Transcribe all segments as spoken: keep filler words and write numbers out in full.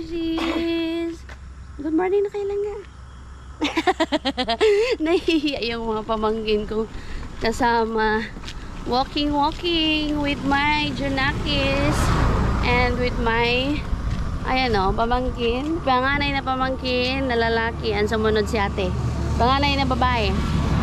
Regis! Good morning na kailan nga. Nahihiya yung mga pamangkin ko kasama. Walking, walking with my Junakis and with my ayan o, pamangkin. Panganay na pamangkin na lalaki. Ang sumunod si ate. Panganay na babae.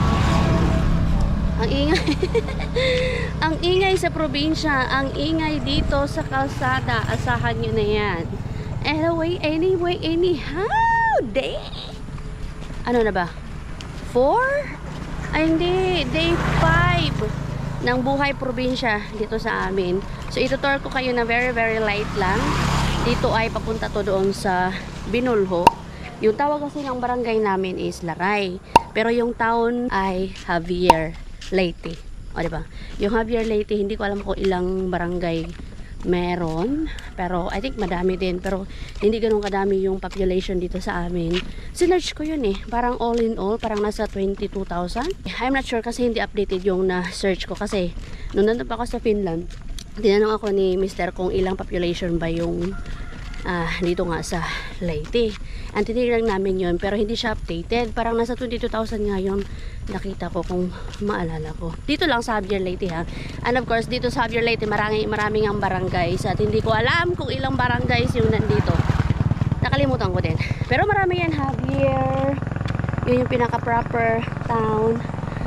Ang ingay. Ang ingay sa probinsya. Ang ingay dito sa kalsada. Asahan nyo na yan. Anyway, anyway, anyhow. Day. Ano na ba? Four? Ay hindi. Day five ng buhay probinsya dito sa amin. So itutur ko kayo na very very light lang. Dito ay papunta to doon sa Binulho. Yung tawag kasi ng barangay namin is Laray. Pero yung town ay Javier Leyte. O diba? Yung Javier Leyte, hindi ko alam kung ilang barangay meron. Pero I think madami din. Pero hindi ganun kadami yung population dito sa amin. Sinerch ko yun eh. Parang all in all, parang nasa twenty-two thousand. I'm not sure kasi hindi updated yung na-search ko. Kasi nung nandun pa ako sa Finland, tinanong ako ni mister kung ilang population ba yung uh, dito nga sa Leyte. Ang tinignan namin yun, pero hindi siya updated. Parang nasa twenty-two thousand nga yun. Nakita ko kung maalala ko. Dito lang sa Javier Leyte ha. And of course, dito sa Javier Leyte, maraming, maraming ang barangays. At hindi ko alam kung ilang barangays yung nandito. Nakalimutan ko din. Pero marami yan, Javier. Yun yung pinaka-proper town.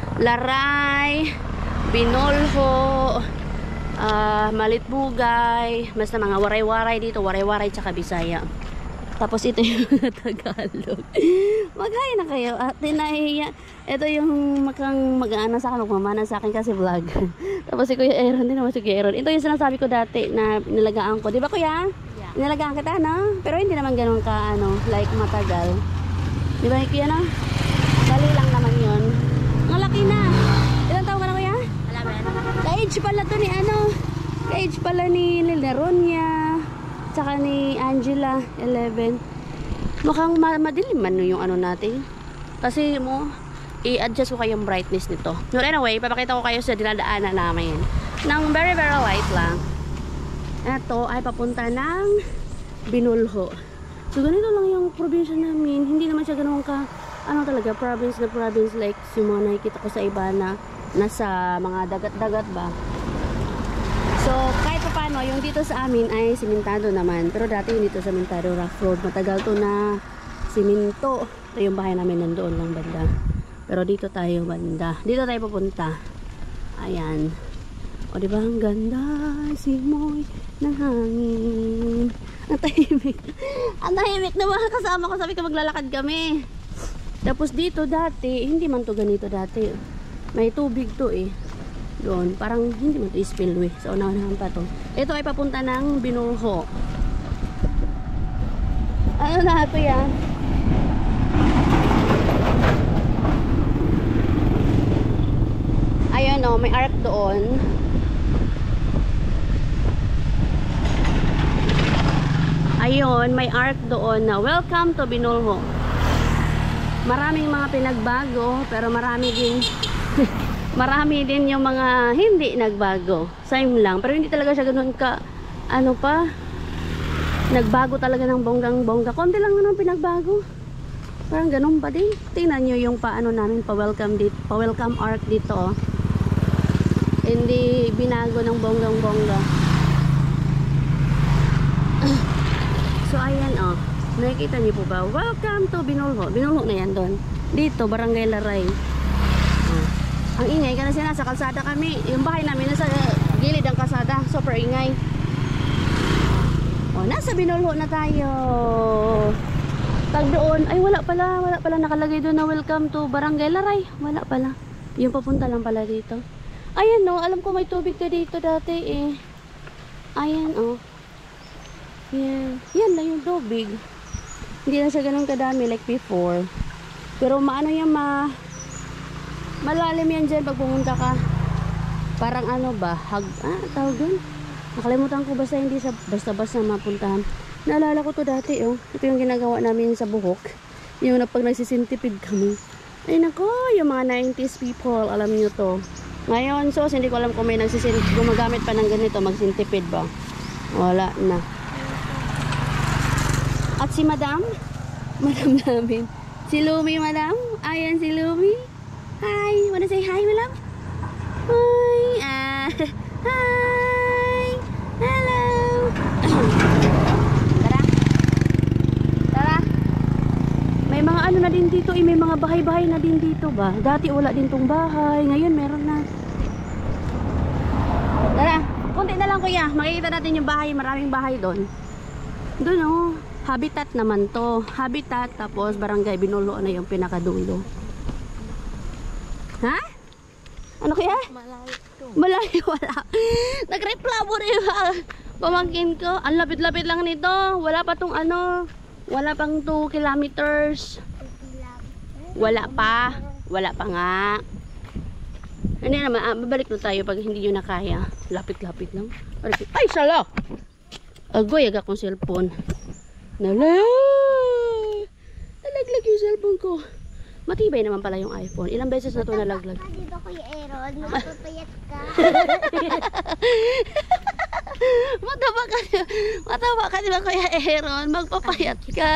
Laray, Binulho, uh, Malitbugay, basta mga waray-waray dito, waray-waray tsaka Bisaya. Tapos ito yung Tagalog. Mag-hi na kayo. At nahihiya. Ito yung makang mag-aana sa akin, magmamana sa akin kasi vlog. Tapos si Kuya Aaron, din naman si Kuya Aaron. Ito yung sinasabi ko dati na nilagaan ko. Di ba Kuya? Yeah. Nilagaan kita, no? Pero hindi naman ganun ka, ano, like matagal. Di ba Kuya, no? Dali lang naman yun. Ang laki na. Ilang taon ka na Kuya? eleven. Ka-age pala to ni ano. Ka-age pala ni Lileronia. Tsaka ni Angela, eleven. Mukhang ma madilim man yung ano natin. Kasi mo, i-adjust ko kayong brightness nito. No, anyway, papakita ko kayo sa dinadaanan namin. Nang very very light lang. Ito ay papunta ng Binulho. So, ganito lang yung probinsya namin. Hindi naman siya ganun ka, ano talaga, province na province. Like, yung mga nakikita ko sa iba na nasa mga dagat-dagat ba. So, kahit pa paano, yung dito sa amin ay simentado naman. Pero dati yung dito sa simentado, rough road. Matagal to na siminto. Ito yung bahay namin nandoon lang banda. Pero dito tayo banda. Dito tayo pupunta. Ayan. O, diba? Ang ganda. Simoy ng hangin. Ang tahimik. Ang tahimik na mga kasama ko. Sabi ko maglalakad kami. Tapos dito dati, hindi man to ganito dati. May tubig to eh. Doon, parang hindi mo ito spillway. So, unahan pa to. Ito ay papunta ng Binulho. Ano na ito yan? Ayun o, oh, may arc doon. Ayun, may arc doon na welcome to Binulho. Maraming mga pinagbago, pero marami din marami din yung mga hindi nagbago. Same lang. Pero hindi talaga siya ganun ka, ano pa, nagbago talaga ng bonggang bongga. Konti lang naman pinagbago. Parang ganun pa din. Tingnan nyo yung paano namin pa-welcome dito, pa-welcome arc dito. Oh. Hindi binago ng bonggang bongga. So, ayan oh. Nakikita niyo po ba? Welcome to Binulho. Binulho na yan doon. Dito, Barangay Laray. Ang ingay, kasi nasa kalsada kami. Yung bahay namin nasa gilid ng kalsada. Super ingay. O, nasa Binulho na tayo. Tag doon. Ay, wala pala. Wala pala nakalagay doon na welcome to Barangay Laray. Wala pala. Yung papunta lang pala dito. Ayan no. Alam ko may tubig ka dito dati eh. Ayan oh. Yan. Yan na yung tubig. Hindi na siya ganun kadami like before. Pero maano yan ma... malalim yan dyan pag pumunta ka. Parang ano ba, hag, ah, tawag dun. Nakalimutan ko basta hindi sa basta-basta mapuntahan. Naalala ko to dati, oh. Ito yung ginagawa namin sa buhok. Yung pag nagsisintipid kami. Ay nako, yung mga nineties people, alam nyo to. Ngayon, so, hindi ko alam kung may nagsisintipid, gumagamit pa ng ganito, magsintipid ba. Wala na. At si Madam, Madam namin. Si Lumi, Madam. Ayan si Lumi. Hi, wanna say hi, Madam? Hi. Ah, hi. Hello. Tara. Tara. May mga ano na din dito, eh, may mga bahay-bahay na din dito ba? Dati wala din tong bahay, ngayon meron na. Tara, konti na lang kuya. Makikita natin yung bahay, maraming bahay doon. Doon oh, habitat naman to. Habitat, tapos barangay Binulo na yung pinakadulo. Ha? Ano kaya? Malayo to. Malayo, wala. Nagreklamo rin ba? Pamangkin ko. Ang lapit-lapit lang nito. Wala pa tong ano. Wala pang two kilometers. Wala pa. Wala pa nga. Hindi naman. Ah, babalik na tayo pag hindi nyo na kaya. Lapit-lapit lang. Ay, sala! Agoy, agak kong cellphone. Nalay! Nalaglag yung cellphone ko. Matibay naman pala yung iPhone. Ilang beses na ito nalaglag. Di ba Kuya Aaron? Magpapayat ka. Mataba ka. Mataba ka, di ba Kuya Aaron? Magpapayat ka.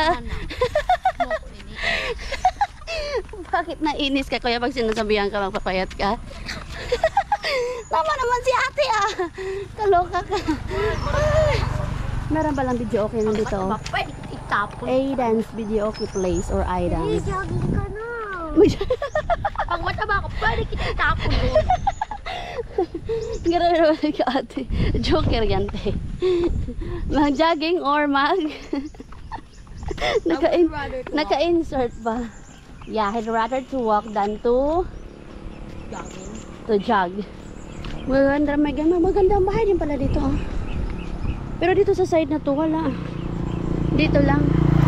Bakit nainis ka Kuya pag sinasabihan ka magpapayat ka? Tama naman si ate ah. Kaloka ka. Ay. Meron palang video okay nandito. Pwede itapon. A-dance video okay place or I-dance. Jogging ka na. Pag mataba ka, pwede kita itapon doon. Gano'n naman ka ate. Joker yan te. Mag-jogging or mag... Naka-in Naka-insert ba? Yeah, I'd rather to walk than to... Jogging. To jog. Maganda, maganda, maganda ang bahay din pala dito. Oh. Pero dito sa side na to, wala. Dito lang.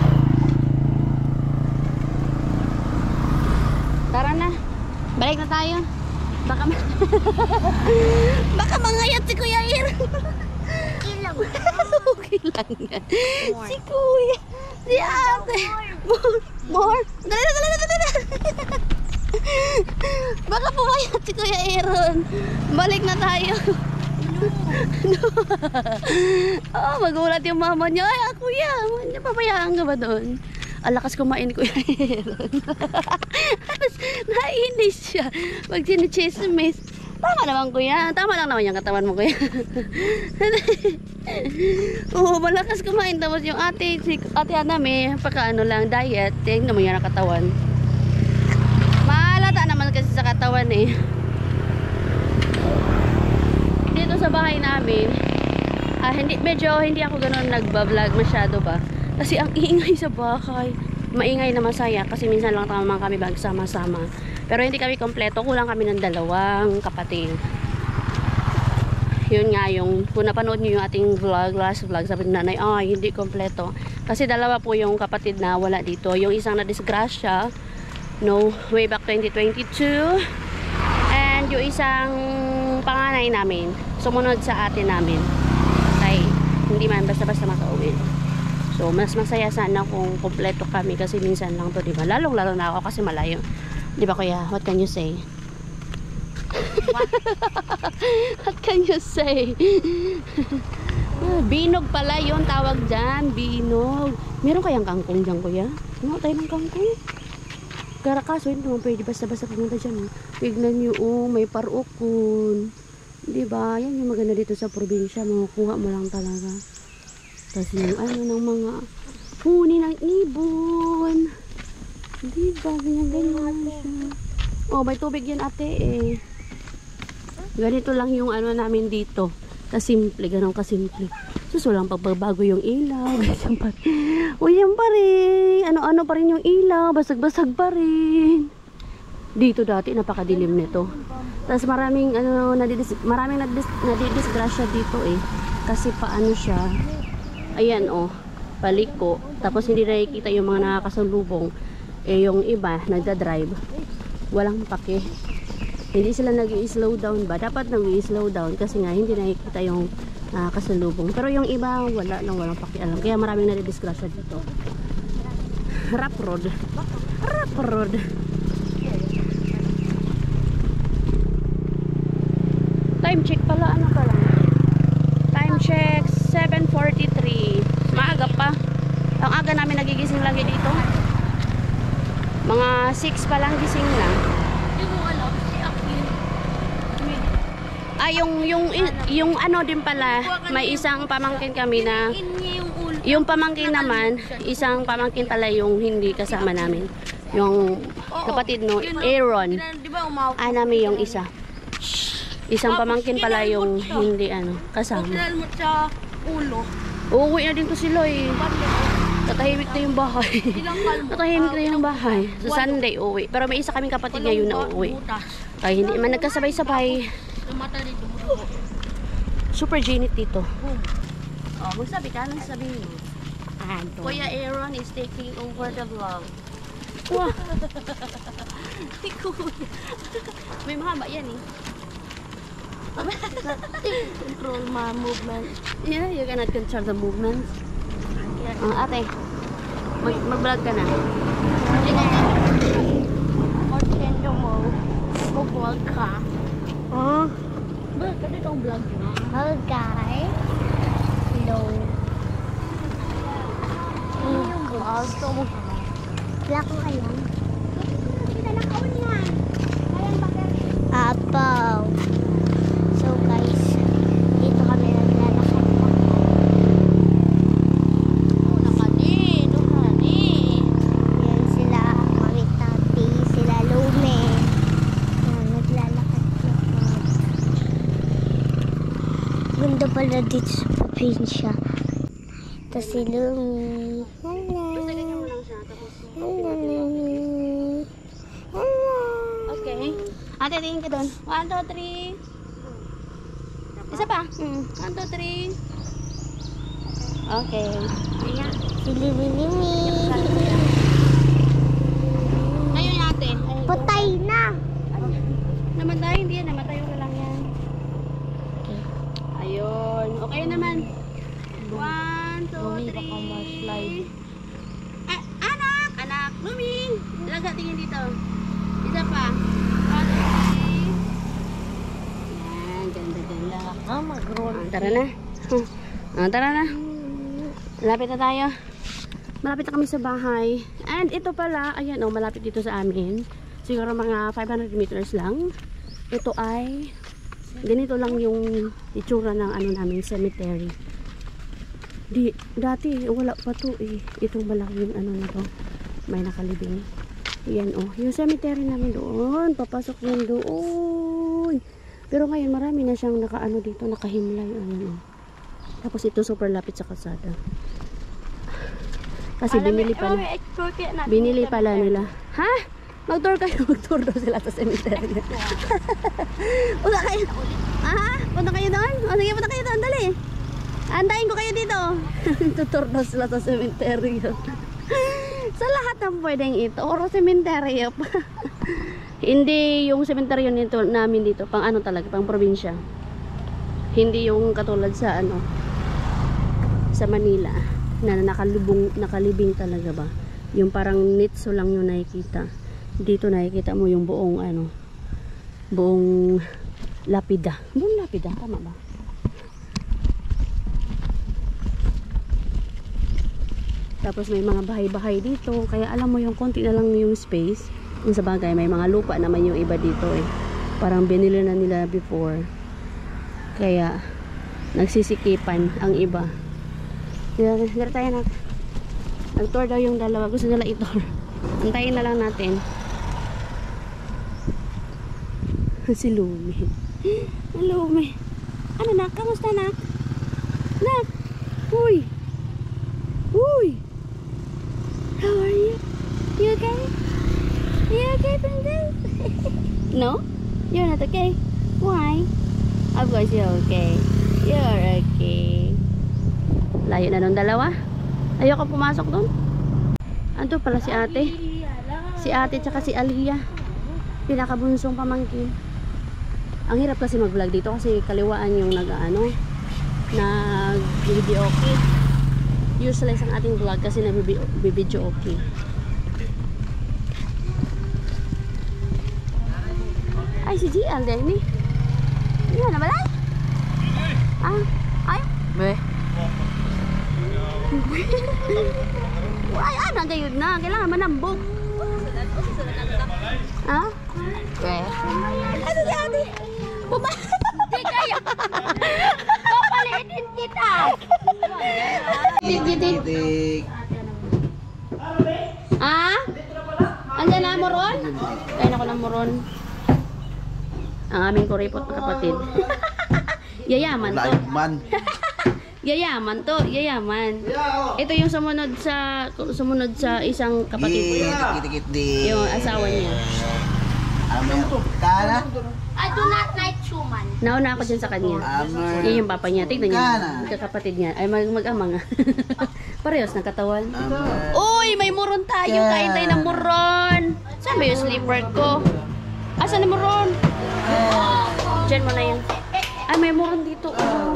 Tara na. Balik na tayo. Baka ma Baka mangayat si Kuya Ir. Okay lang. Okay lang yan. Si Kuya. Si ate. More. More. Dali na, dali na, dali na. Baka pumayat si Kuya Aaron. Balik na tayo. No. Oh, magulat yung mama niya. Ay, kuya, pabayaan ka ba doon? Ang lakas kumain Kuya Aaron. Nainis siya pag sinichismis. Tama naman kuya. Tama lang naman yung katawan mo kuya. Oo, malakas kumain. Tapos yung ate, si ate Ana may pagkaano lang, diet. Tingnan mo yan ang katawan. Malata naman kasi sa katawan eh. Dito sa bahay namin, ah, hindi, medyo hindi ako ganoon nagba-vlog masyado ba. Kasi ang ingay sa bahay. Maingay na masaya kasi minsan lang naman kami magsama-sama. Pero hindi kami kompleto, kulang kami ng dalawang kapatid. Yun nga yung, kung napanood nyo yung ating vlog, last vlog, sabi ng nanay, ay hindi kompleto. Kasi dalawa po yung kapatid na wala dito. Yung isang na-disgrasya, no, way back twenty twenty-two. And yung isang panganay namin, sumunod sa atin namin. Kaya hindi man basta-basta makauwi. So, mas masaya sana kung kompleto kami kasi minsan lang to, diba? Lalong-lalo na ako kasi malayo. Diba kuya? What can you say? What? What can you say? Binog pala yun tawag dyan. Binog. Meron kayang kangkong dyan kuya? Ano tayo ng kangkong? Karakaso, hindi naman pwede basta-basta pumunta dyan. Tignan nyo, oh, may parukon. Diba? Yan yung maganda dito sa probinsya. Makukuha mo lang talaga. Tapos yung ano ng mga huni ng ibon. Diba? Ganyan-ganyan siya. Oh, may tubig yan ate eh. Ganito lang yung ano namin dito. Kasimple, ganun kasimple. Sus, walang pagbabago yung ilaw. O yan pa rin. Ano-ano pa rin yung ilaw. Basag-basag pa rin. Dito dati, napakadilim nito. Tapos maraming, ano, nadidis, maraming nadis, nadidisgrasya dito eh. Kasi paano siya. Ayan oh, paliko. Tapos hindi nakikita yung mga nakakasalubong. Eh yung iba, nagda-drive. Walang pake. Hindi sila nag-i-slow down ba? Dapat nag-i-slow down kasi nga hindi nakikita yung uh, kasalubong. Pero yung iba, wala nang walang pakialam. Kaya maraming nadidisgrasya dito. Rap road. Rap road. Time check pala. Ano pala? Time check, seven forty-three. Maaga pa. Ang aga namin nagigising lagi dito. Mga six pa lang gising na. Hindi mo alam, si Akin. Ah, yung, yung, yung ano din pala, may isang pamangkin kami na, Kinain niya yung ulo. yung pamangkin naman, isang pamangkin pala yung hindi kasama namin. Yung kapatid no, Aaron. Di ba umawag? Ah, namin yung isa. Isang pamangkin pala yung hindi ano, kasama. Kinalmot sa ulo. Uuwi na din to sila eh. Tatahimik na yung bahay. Ilang kalmo? Tatahimik na yung bahay. Sa Sunday uwi. Pero may isa kaming kapatid ngayon na uuwi. Kaya hindi man nagkasabay-sabay. Mata dito. Buto. Super ginit dito. Oh, magsabi ka, anong sabihin mo? Kuya Aaron is taking over the vlog. Wow. May mahaba yan eh. Control my movement. Yeah, you cannot control the movements. Oh, ate, mag mag-vlog ka na. Ortendo mo. Mag-vlog ka. Oh. Ba, kasi itong vlog mo. Hello guys. Hello. Ano yung vlog? Ito mo. Wala ko alam. Kita na kaon yan. Ayan bakit? Apaw. So guys, dito kami naglalakad. Oh, nakani. Nakani. Yan sila. Mami Tati. Sila Lume. Yan, naglalakad-lakad. Ganda pala dito sa probinsya. Ito si Lumi. Hello. Hello, Lumi. Hello. Okay. Ate, tingin ka doon. One, two, three. Isa pa? Mm. One, two, three. Okay. Ayan. Si Lumi Lumi. Ngayon ate. Patay na. Namatay, hindi yan. Namatay ko lang yan. Okay. Ayun. Okay naman. One, two, Lumi, three. baka ma-slide. Ah, anak! Anak! Lumi! Laga, tingin dito. Isa pa. One, two, three. Yan. Ganda-ganda. Ah, mag-roll. Ah, tara na. Ah, tara na. Malapit na tayo. Malapit na kami sa bahay. And ito pala, ayan oh, malapit dito sa amin. Siguro mga five hundred meters lang. Ito ay, ganito lang yung itsura ng ano namin, cemetery. Di, dati, wala pa to eh. Itong malaking ano na to. May nakalibing. Ayan oh, yung cemetery namin doon. Papasok yan doon. Pero ngayon marami na siyang nakaano dito, nakahimlay. Ayan oh. Tapos ito super lapit sa kalsada. Kasi binili pa na. Binili pala nila. Ha? Mag-tour kayo. Mag-tour daw sila sa cemetery. Punta kayo. Ah, punta kayo doon? O sige, punta kayo doon. Dali. Antayin ko kayo dito. Tutur daw sila sa cemetery. Sa lahat ng pwedeng ito. Oro cemetery. Hindi yung cemetery yun nito, namin dito. Pang ano talaga, pang probinsya. Hindi yung katulad sa ano, sa Manila. Na nakalubong, nakalibing talaga ba. Yung parang nitso lang yung nakikita. Dito nakikita mo yung buong ano, buong lapida. Buong lapida, tama ba? Tapos may mga bahay-bahay dito. Kaya alam mo yung konti na lang yung space. Kung sa bagay, may mga lupa naman yung iba dito eh. Parang binili na nila before. Kaya nagsisikipan ang iba. Dito tayo na. Nag-tour daw yung dalawa. Gusto nila i-tour. Antayin na lang natin. Si Lumi. Lumi. Ano nak? Kamusta nak? Nak? Uy! Uy! How are you? You okay? You okay, princess? No? You're not okay? Why? Of course you're okay. You're okay. Layo na nung dalawa. Ayoko pumasok doon. Ando pala si ate. Si ate tsaka si Aliyah. Pinakabunsong pamangkin. Ang hirap kasi mag-vlog dito kasi kaliwaan yung nag-ano, nag-video okay. Useless ang ating vlog kasi nag-video okay. Ay, si G L din ni. Yan na balay? Ah, ay. Be. Ay, ana gayud na. Kailangan manambok. Ha? Okay. Ano yan? Buma... Di kaya. Papalitin kita. Titik. Ah? Andiyan na moron? Kain ako ng moron. Ang aming kuripot na kapatid. Yayaman to. Yayaman to, yayaman. Ito yung sumunod sa sumunod sa isang kapatid. Yung asawa niya. Kala? I do not like human. Nauna ako dyan sa kanya. Yan yung papa niya. Tignan niya. Magkakapatid niya. Ay, mag mag-ama nga. Parehas ng katawan. Uy, may muron tayo. Kain tayo ng muron. Saan ba yung sleeper ko? Asan na muron? Diyan mo na yan. Ay, may muron dito.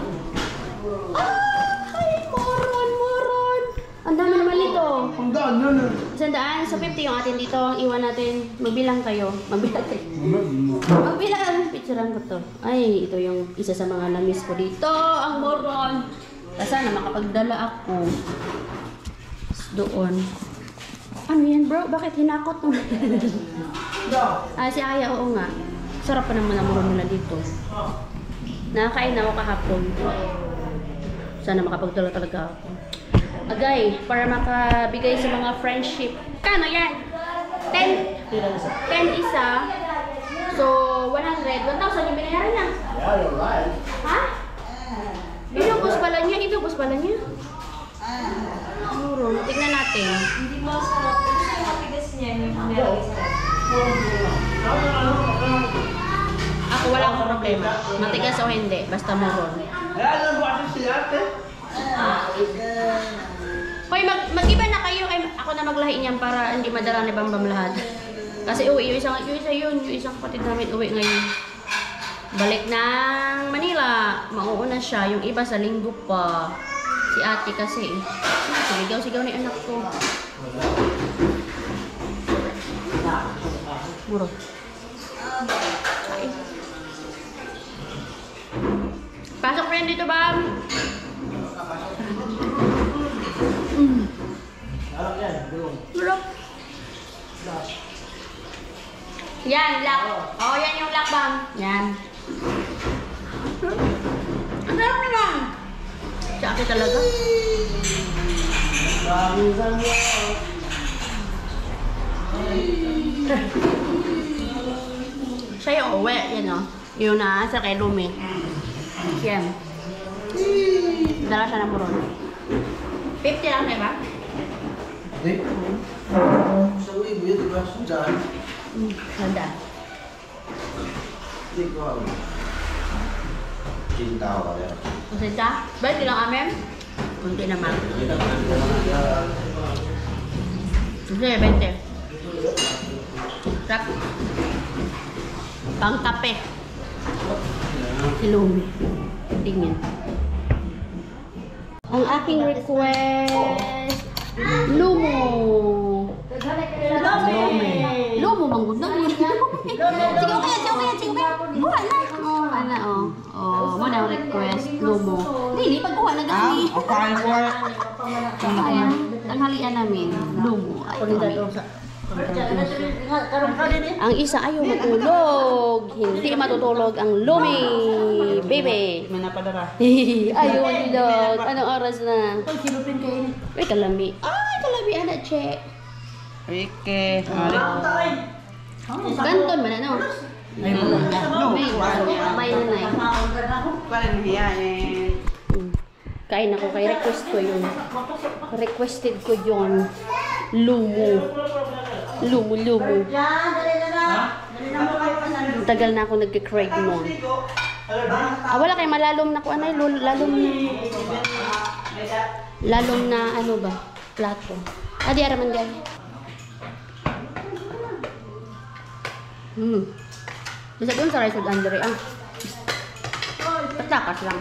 Ay, muron, muron. Ang dami naman dito. Ang daan, no, no. Sandaan, sa fifty yung atin dito. Iwan natin. Magbilang kayo. Magbilang kayo. Magbilang. Picturean ko to. Ay, ito yung isa sa mga namiss ko dito. Ang moron. Sana makapagdala ako. Doon. Ano yan, bro? Bakit hinakot mo? Ah, si Aya, oo nga. Sarap pa naman ang moron nila dito. Nakakain na ako kahapon. Sana makapagdala talaga ako. Agay, para makabigay sa mga friendship. Kano yan? ten? ten isa. So, one hundred. one thousand yung binayaran niya. Ha? Inubos pala niya. Inubos pala niya. Muro. Tignan natin. Hindi masarap. Kasi yung matigas niya yung meron. Ako wala akong problema. Matigas o hindi. Basta moron. Hoy, mag mag-iba na kayo. Ay, ako na maglahi niyan para hindi madala ni Bambam lahat. Kasi uwi, yung isang, yung isa yun, yung isang kapatid namin uwi ngayon. Balik ng Manila. Mauuna siya. Yung iba sa linggo pa. Si ate kasi. Sigaw-sigaw na yung anak ko. Muro. Pasok friend dito, Bam. Mm. Muro. Yan, lock. Oo, yan yung lock, Bam. Yan. Ang sarap naman. Sa akin talaga. Siya yung uwi, yan o. Yun na, sa kay Lumi. Yan. Dala siya ng muron. fifty lang, diba? Hindi. Sa uwi mo yun, diba? Diyan. Hmm, ganda. Hindi ko alam. Cinta ko kaya. Masita? Ba't ilang amin? Kunti naman. Kasi, twenty. Sarap. Pang tape. Si Lumi. Tingin. Ang aking request, Lumo. Lumo. Lumo, manggod na. Sige, okay, sige, okay, sige, okay. Buha na. Oh, ano, oh. Oh, mo na ang request, Lumo. Hindi, pagkuha na gani. Okay, work. Ayan, tanghalian namin, Lumo. Ay, kami. Ang isa ayaw matulog. Hindi matutulog ang Lumi. Baby. May napadara. Ayaw matulog. Anong oras na? Ay, kalami. Ay, kalami, anak, che. Ike. Kanton man, ano? Ay, mo na. No. May, may nanay. Parang hiyain. Kain ako kay request ko yun. Requested ko yun. Lumo. Lumo, lumo. Tagal na ako nagkikrave noon. Ah, wala kayo malalom na ko anay. Lalom na. Lalom na ano ba? Plato. Ah, di araman gay. Hmm. Bisa doon sa rice with Andre. Ah. Patakas lang.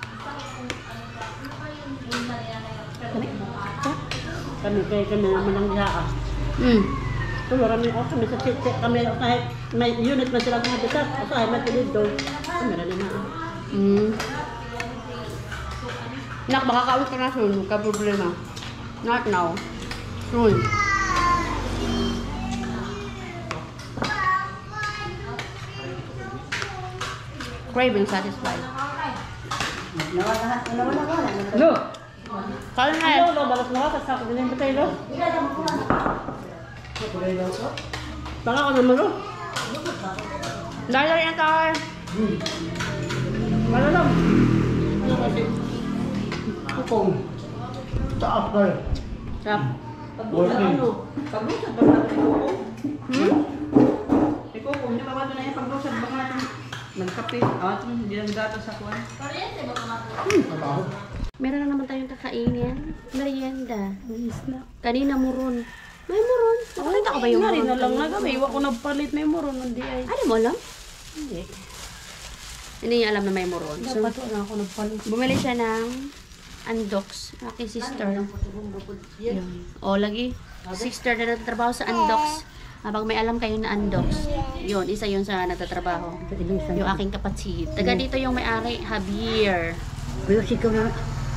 Kami? Kami kay kami naman ang hiyaa. Hmm. Tulorami ko kami sa titi. Kami kahit may unit man silang habitat. Kasi ay matulid doon. Kami na na. Hmm. Nak, baka kaawit ka na soon. Huwag ka problema. Not now. Uy. Craving satisfied. Nawala, nawala, nawala. No. Kaya na Ano, lo, balas na ka, sa ako din yung batay, lo. Baka ako naman, lo. Lalari na tayo. Wala lang. Ano kasi? Kukong. Taap ka. Sarap. Pagbusan, ano? Pagbusan, baka natin ikuko. Hmm? Ikuko, hindi pa ba ito na yung pagbusan, baka natin nagkape. Ah, ito, hindi lang gato sa kuwan. Mabaho. Meron na naman tayong kakainin. Merienda. Kanina muron. May muron. Nakakita ko ba yung Nari muron? na lang na kami. Iwa ko nagpalit may muron. Hindi ay. Ano mo alam? Hindi. Hindi niya alam na may muron. So, Dapat na ako nagpalit. bumili siya ng Andox. Aking sister. Yun. O, lagi. Sister na nagtatrabaho sa Andox. Habang may alam kayo na Andox. Yun, isa yun sa nagtatrabaho. Yung aking kapatid. Taga dito yung may-ari, Javier. Pero sikaw na.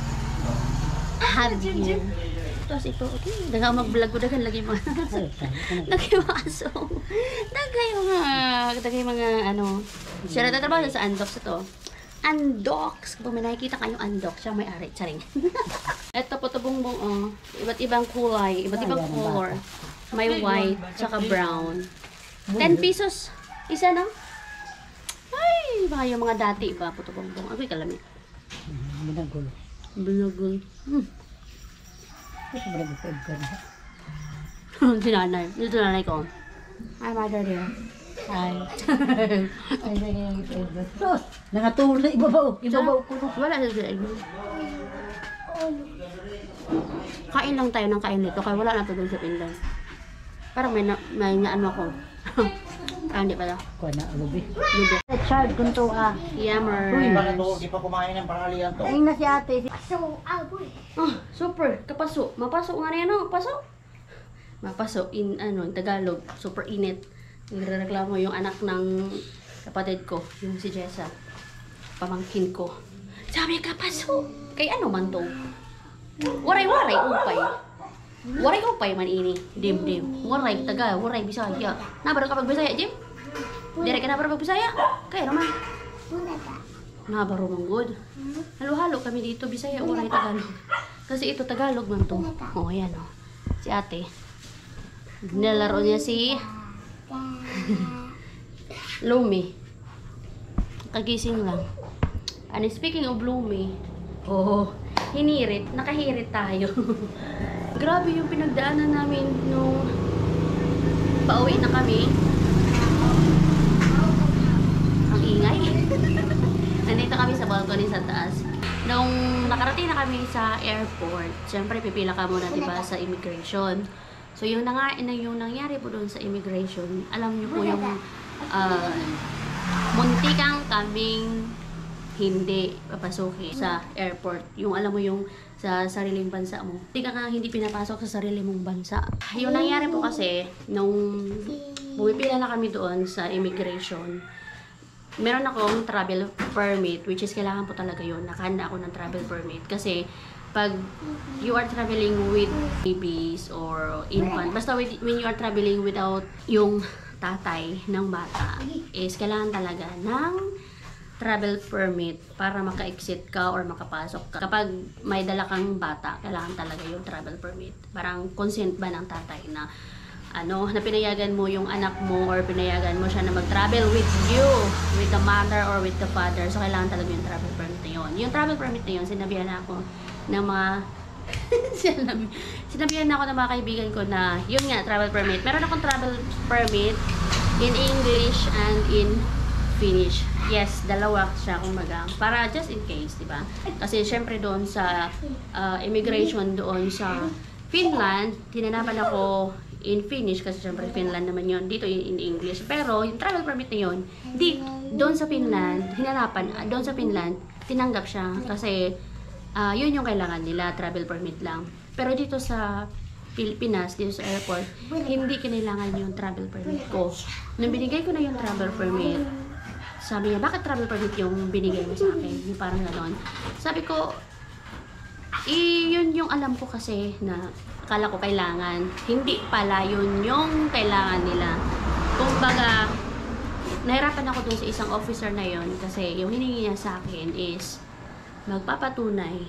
Javier. Tapos ito, okay. Daga mag-vlog ko, dagan lagi mga lagi mga aso. Daga yung mga, daga yung mga ano. Siya nagtatrabaho sa Andox ito. Andox! Kung may nakikita kayong Andox, siya may-ari. Charing. Ito po ito bongbong, oh. Iba't ibang kulay, iba't ibang color. May white, tsaka brown. ten pesos. Isa na. Ay, baka yung mga dati ba, puto bongbong. Agoy kalami. Binagol. Binagol. Hmm. Kasi binagol ka ka na. Si nanay. Dito nanay ko. Hi, mother dear. Hi. Ay, ay, ay, ay. Sos! Nangatulog na ibabaw. Ibabaw ko na. Wala sa sila. Kain lang tayo ng kain nito. Kaya wala na to doon sa Pindan. Parang may, na, may naano ako. Ah, hindi pala. Kuha na, alubi. Hindi. Child, kunto ah. Yummer. Bakit to? Di pa kumain ng panghalian to. Ay na si ate. So, ah, boy. Ah, super. Kapaso. Mapaso nga na yan, oh. Paso. Mapaso. In, ano, in Tagalog. Super init. Nagreklamo yung anak ng kapatid ko. Yung si Jessa. Pamangkin ko. Sabi, kapaso. Kay ano man to? Waray-waray, upay. Waray-upay man ini. Dim-dim. Waray, taga. Waray, Bisaya. Nabar ka pag Bisaya, Jim? Dire ka nabar pag Bisaya? Kaya naman. Muna ka. Nabaro mong good. Halo-halo kami dito, Bisaya, Waray, Tagalog. Kasi ito Tagalog man to. Oh, ayan oh. Si ate. Nalaro niya si Lumi. Kagising lang. And speaking of Lumi, oh, hinirit, nakahirit tayo. Grabe yung pinagdaanan namin nung pauwi na kami. Ang ingay. Nandito kami sa balcony sa taas. Nung nakarating na kami sa airport, syempre pipila ka muna diba sa immigration. So yung, nanga, yung nangyari po doon sa immigration, alam niyo po yung uh, muntikang kaming hindi papasukin sa airport. Yung alam mo yung sa sariling bansa mo. Hindi ka nga hindi pinapasok sa sarili mong bansa. Yung nangyari po kasi, nung bumipila na kami doon sa immigration, meron akong travel permit, which is kailangan po talaga yun. Nakahanda ako ng travel permit. Kasi, pag you are traveling with babies or infant, basta with, when you are traveling without yung tatay ng bata, is kailangan talaga ng travel permit para maka-exit ka or makapasok ka. Kapag may dala kang bata, kailangan talaga yung travel permit. Parang consent ba ng tatay na ano, na pinayagan mo yung anak mo or pinayagan mo siya na mag-travel with you, with the mother or with the father. So, kailangan talaga yung travel permit na yun. Yung travel permit na yun, sinabihan na ako ng mga sinabi, sinabihan na ako ng mga kaibigan ko na yun nga, travel permit. Meron akong travel permit in English and in Finnish. Yes, dalawa siya kumbaga. Para just in case, di ba? Kasi syempre doon sa uh, immigration doon sa Finland, tinanapan ako in Finnish kasi syempre Finland naman yun. Dito in English. Pero yung travel permit na yun, di, doon sa Finland, hinanapan, uh, doon sa Finland, tinanggap siya kasi uh, yun yung kailangan nila, travel permit lang. Pero dito sa Pilipinas, dito sa airport, hindi kinailangan yung travel permit ko. Nung binigay ko na yung travel permit, sabi niya, bakit travel permit yung binigay mo sa akin? Yung parang gano'n. Sabi ko, eh, yun yung alam ko kasi na akala ko kailangan. Hindi pala yun yung kailangan nila. Kumbaga, nahirapan ako dun sa isang officer na yon kasi yung hiningi niya sa akin is magpapatunay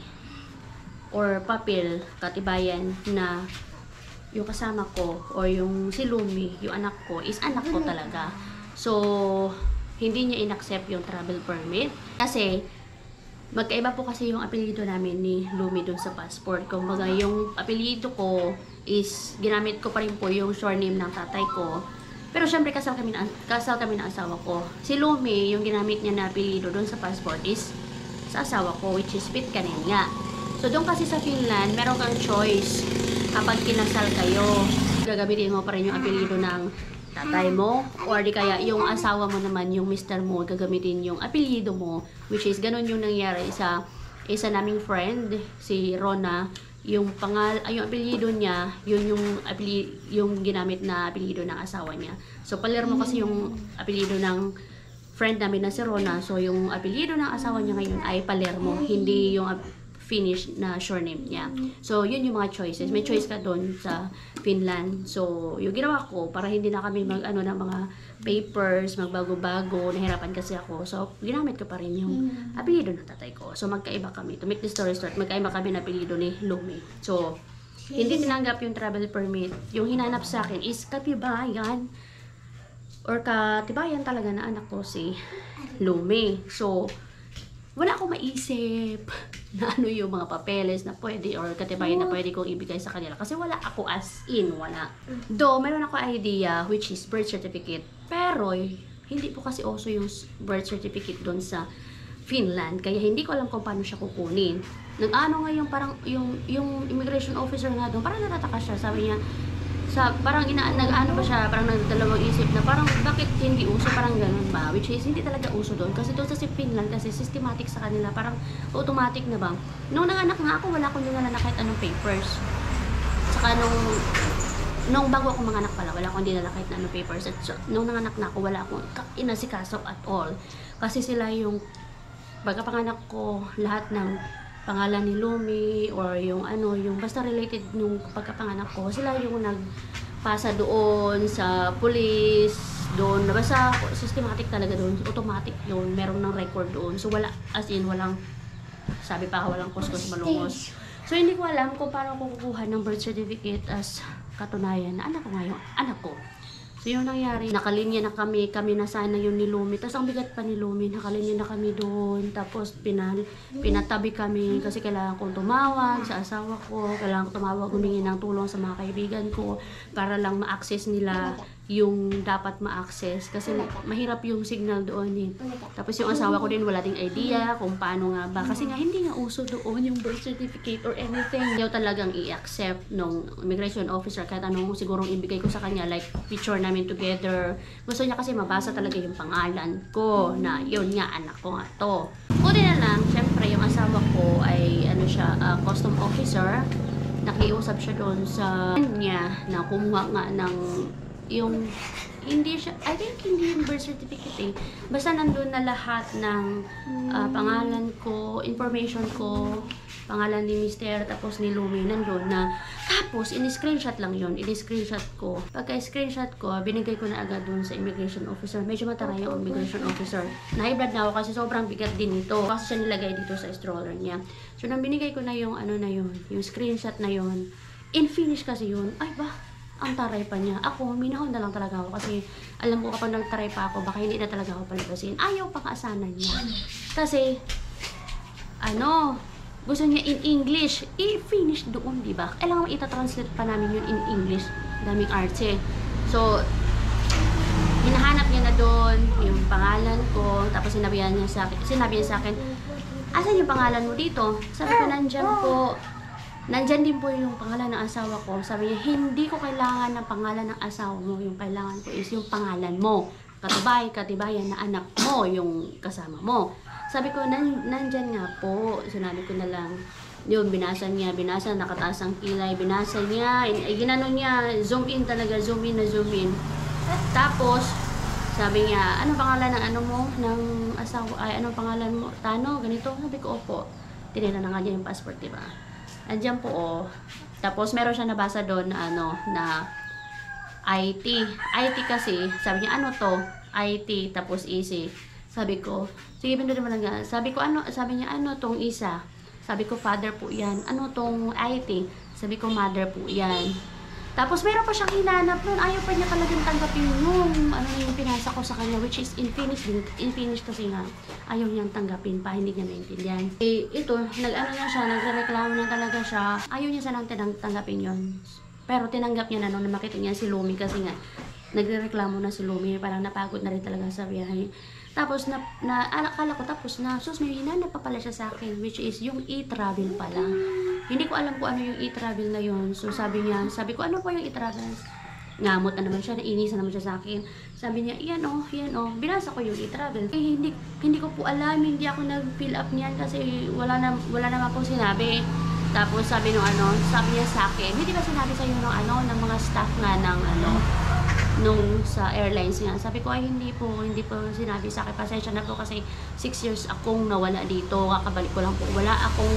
or papel, katibayan na yung kasama ko or yung si Lumi, yung anak ko, is anak ko talaga. So, hindi niya inaccept yung travel permit kasi magkaiba po kasi yung apelyido namin ni Lumi dun sa passport. Kumbaga, yung apelyido ko is ginamit ko pa rin po yung surname ng tatay ko. Pero syempre kasal kami na kasal kami ng asawa ko. Si Lumi, yung ginamit niya na apelyido dun sa passport is sa asawa ko, which is Fit Kanin nga. So doon kasi sa Finland, meron kang choice. Kapag kinasal kayo, gagamitin mo pa rin yung apelyido ng tatay mo, or di kaya yung asawa mo naman, yung mister mo, gagamitin yung apelyido mo, which is ganun yung nangyari sa isa naming friend, si Rona. Yung pangal, ay, yung apelyido niya, yun yung apelyido, yung ginamit na apelyido ng asawa niya. So Palermo kasi yung apelyido ng friend namin na si Rona. So yung apelyido ng asawa niya ngayon ay Palermo, hindi yung Finnish na surname niya. So yun yung mga choices. May choice ka doon sa Finland. So yung ginawa ko para hindi na kami mag ano ng mga papers, magbago-bago, nahirapan kasi ako. So ginamit ko pa rin yung apelyido ng tatay ko. So magkaiba kami. To make the story short, magkaiba kami ng apelyido ni Lumi. So hindi tinanggap yung travel permit. Yung hinanap sa akin is katibayan or katibayan talaga na anak ko si Lumi. So wala akong maisip na ano yung mga papeles na pwede or katibayan na pwede kong ibigay sa kanila. Kasi wala ako as in, wala. Though, meron ako idea which is birth certificate. Pero, hindi po kasi uso yung birth certificate doon sa Finland. Kaya hindi ko alam kung paano siya kukunin. Nag-ano nga yung parang, yung, yung immigration officer nga doon, parang natataka siya. Sabi niya, sa parang ina nag-ano ba siya, parang nagdalawang isip na parang bakit hindi uso, parang ganun ba, which is hindi talaga uso doon kasi doon sa si Finland kasi systematic sa kanila, parang automatic na ba. Nung nanganak nga ako, wala akong dinala na kahit anong papers. Saka nung nung bago ako manganak pala, wala akong dinala kahit anong papers. At so, nung nanganak na ako, wala akong inasikaso at all kasi sila yung pagkapanganak ko, lahat ng pangalan ni Lumi or yung ano, yung basta related nung pagkapanganak ko, sila yung nagpasa doon sa police, doon, basta systematic talaga doon, automatic yun, meron ng record doon. So wala, as in, walang, sabi pa, walang kuskus malungos. So hindi ko alam kung paano ko kukuha ng birth certificate as katunayan na anak ko ngayon, anak ko. So yung nangyari, nakalinya na kami, kami na sana yun ni Lumi. Tapos ang bigat pa ni Lumi, nakalinya na kami doon. Tapos pinal, pinatabi kami kasi kailangan kong tumawag sa asawa ko. Kailangan kong tumawag, humingi ng tulong sa mga kaibigan ko para lang ma-access nila yung dapat ma-access. Kasi mahirap yung signal doon eh. Tapos yung asawa ko din wala ding idea kung paano nga ba. Kasi nga hindi nga uso doon yung birth certificate or anything. Hindi talagang i-accept nung immigration officer kahit anong sigurong ibigay ko sa kanya, like picture namin together. Gusto niya kasi mabasa talaga yung pangalan ko na yun nga, anak ko nga to. Buti na lang, syempre yung asawa ko ay ano siya, uh, custom officer. Nakiusap siya doon sa niya na kumuha nga ng yung hindi siya, I think hindi yung birth certificate eh. Basta nandun na lahat ng uh, pangalan ko, information ko, pangalan ni Mister, tapos ni Lumi, nandun na. Tapos, in-screenshot lang yun. In-screenshot ko. Pagka-screenshot ko, binigay ko na agad dun sa immigration officer. Medyo mataray yung immigration officer. Na-high-blood na ako kasi sobrang bigat din ito. Kasi siya nilagay dito sa stroller niya. So, nang binigay ko na yung ano na yun, yung screenshot na yun, in finish kasi yun, ay ba, ang taray pa niya. Ako, minahon na lang talaga ako kasi alam ko kapag nagtaray pa ako, baka hindi na talaga ako palabasin. Ayaw pang asanan niya. Kasi, ano, gusto niya in English, i-finish doon, di ba? Kailangan ita-translate pa namin yun in English. Daming arts eh. So, hinahanap niya na doon yung pangalan ko, tapos sinabihan niya sa akin, sinabi niya sa akin, asan yung pangalan mo dito? Sabi ko, nandyan po. Nandyan din po yung pangalan ng asawa ko. Sabi niya, hindi ko kailangan ng pangalan ng asawa mo. Yung kailangan ko is yung pangalan mo. Katibay, katibayan na anak mo, yung kasama mo. Sabi ko, Nan nandyan nga po. Sinabi ko na lang, yun, binasa niya, binasa, nakataas ang kilay, binasa niya, ginano niya, zoom in talaga, zoom in na zoom in. Tapos, sabi niya, anong pangalan ng ano mo, ng asawa, ay, anong pangalan mo, Tano, ganito. Sabi ko, opo. Tinira na nga niya yung passport, diba? Andiyan po, oh. Tapos meron siya nabasa doon na ano, na I T. I T kasi, sabi niya, ano to? I T, tapos easy. Sabi ko, sige, pindutin mo lang nga. Sabi ko, ano, sabi niya, ano tong isa? Sabi ko, father po yan. Ano tong I T? Sabi ko, mother po yan. Tapos meron pa siyang hinanap nun. Ayaw pa niya talagang tanggapin yung ano yung pinasa ko sa kanya, which is in Finnish din. In Finnish kasi nga, ayaw niyang tanggapin pa, hindi niya naintindihan. Eh, ito, nag-ano na siya, nagreklamo na talaga siya. Ayaw niya sanang tinang tanggapin yon. Pero tinanggap niya na nung makita niya si Lumi kasi nga, nagreklamo na si Lumi, parang napagod na rin talaga sa biyahe. Tapos, na, na akala ko tapos na, sus, may hinanap pa pala siya sa akin, which is yung e-travel pala. Hindi ko alam kung ano yung e-travel na yun. So, sabi niya, sabi ko, ano po yung e-travel? Ngamot na naman siya, nainisa naman siya sa akin. Sabi niya, yan o, oh, yan o. Oh. Binasa ko yung e-travel. Eh, hindi, hindi ko po alam, hindi ako nag-fill up niyan kasi wala, na, wala naman po sinabi. Tapos, sabi nung ano, sabi niya sa akin, hindi ba sinabi sa inyo ng ano, ng mga staff nga ng ano, nung sa airlines nga. Sabi ko, ay hindi po, hindi po sinabi sa akin. Pasensya na po kasi six years akong nawala dito. Kakabalik ko lang po. Wala akong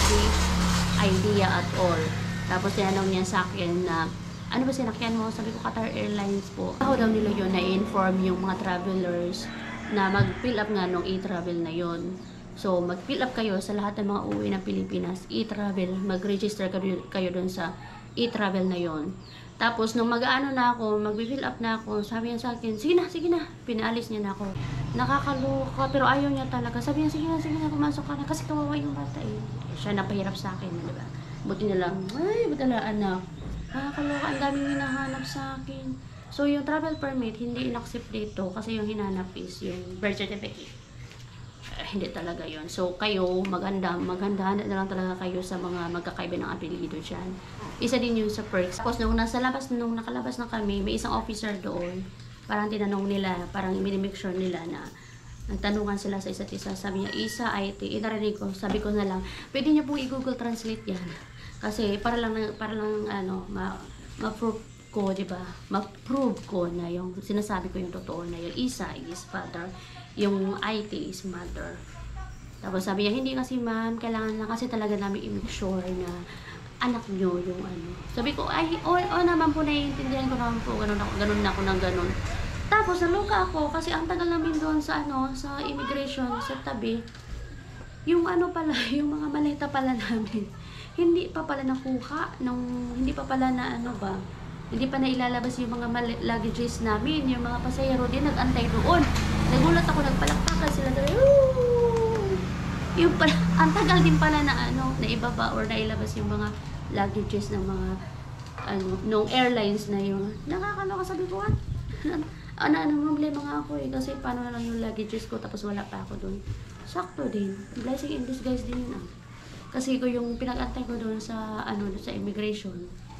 ka-idea at all. Tapos tinanong niya sa akin na, ano ba sinakyan mo? Sabi ko, Qatar Airlines po. Ako daw nila yun, na-inform yung mga travelers na mag-fill up nga nung e-travel na yun. So, mag-fill up kayo sa lahat ng mga uwi ng Pilipinas, e-travel, mag-register kayo, kayo dun sa e-travel na yun. Tapos, nung mag-ano na ako, mag-fill up na ako, sabi niya sa akin, sige na, sige na. Pinaalis niya na ako. Nakakaloka, pero ayaw niya talaga. Sabi niya, sige na, sige na, pumasok ka na. Kasi kawawa yung bata eh. Siya napahirap sa akin, di ba? Buti na lang, ay, buti na anak. Nakakaloka, ang daming hinahanap sa akin. So, yung travel permit, hindi in-accept dito kasi yung hinanap is yung birth certificate. Uh, hindi talaga yon. So, kayo, maganda, maganda na lang talaga kayo sa mga magkakaiba ng apelido dyan. Isa din yun sa perks. Tapos, nung nasa labas, nung nakalabas na kami, may isang officer doon. Parang tinanong nila, parang minimake sure nila na nagtanungan sila sa isa't isa. Sabi niya, Isa, I T, inarinig ko. Sabi ko na lang, pwede niya pong i-Google Translate yan. Kasi, para lang, para lang, ano, ma, ma-prove ko, di ba? Ma-prove ko na yung, sinasabi ko yung totoo na yung Isa is father, yung I T is mother. Tapos sabi niya, hindi kasi ma'am, kailangan na kasi talaga namin i-make sure na anak nyo yung ano. Sabi ko, ay, o, o naman po, naiintindihan ko naman po, ganun ako, ganun na ako ng ganun. Tapos, naluka ako, kasi ang tagal namin doon sa ano, sa immigration, sa tabi, yung ano pala, yung mga maleta pala namin, hindi pa pala nakuha, nung, hindi pa pala na ano ba, hindi pa na ilalabas yung mga luggages namin, yung mga pasayero din, nag-antay doon. Nagulat ako, nagpalakpakan sila doon, yung pala, ang tagal din pala na ano, na ibaba or nailabas yung mga luggages ng mga ano, nung airlines na yun. Nakakaloka, sabi ko, what? ano, ano, problema nga ako eh, kasi paano na lang yung luggages ko, tapos wala pa ako doon. Sakto din. Blessing in disguise din yun ah. Kasi ko yung pinag-antay ko doon sa, ano, sa immigration,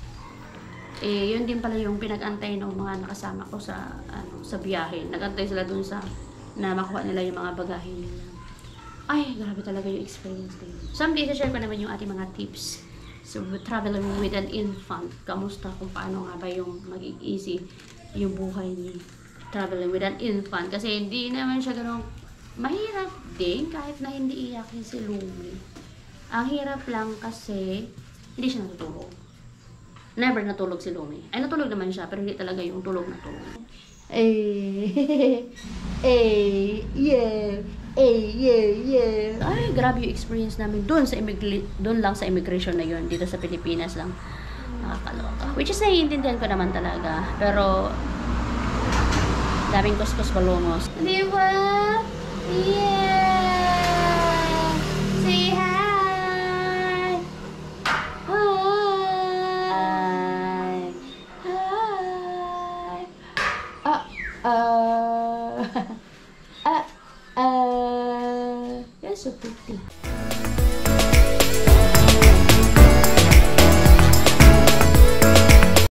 eh, yun din pala yung pinag-antay ng mga nakasama ko sa, ano, sa biyahe. Nag-antay sila doon sa, na makuha nila yung mga bagahe nila. Ay, grabe talaga yung experience ko yun. Someday, share ko naman yung ating mga tips. So, traveling with an infant. Kamusta kung paano nga ba yung maging easy yung buhay ni traveling with an infant. Kasi hindi naman siya ganun mahirap din kahit na hindi iyakin si Lumi. Ang hirap lang kasi hindi siya natutulog. Never natulog si Lumi. Ay, natulog naman siya, pero hindi talaga yung tulog na tulog. Eh, eh, yeah, eh, yeah, yeah. Ay, grabe yung experience namin doon sa immigri- doon lang sa immigration na yun, dito sa Pilipinas lang. Nakakaloka. Which is, naiintindihan ko naman talaga. Pero, daming kuskus balongos. Di ba? Yeah! Say hi! Hi! Hi! Ah! Ah! Ah! Ah! You're so pretty.